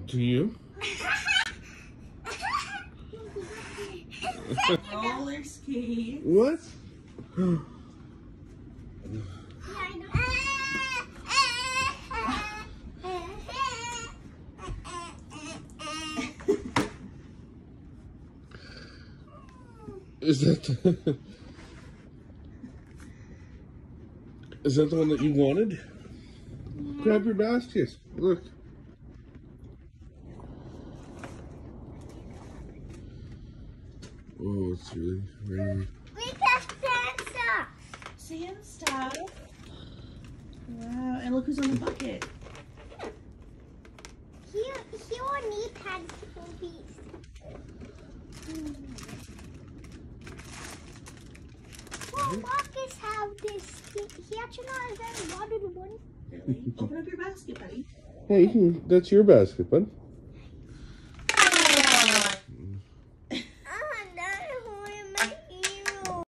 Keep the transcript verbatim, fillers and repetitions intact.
To you? Roller skate. What? Is that the, is that the one that you wanted? Yeah. Grab your basket. Look. Oh, it's really rainy. We got sand stuff. Sand stuff. Wow, and look who's on the bucket. He, he will need pads for these. Well, Marcus have this. He, he actually has that water one. Really? Open up your basket, buddy. Hey, that's your basket, bud.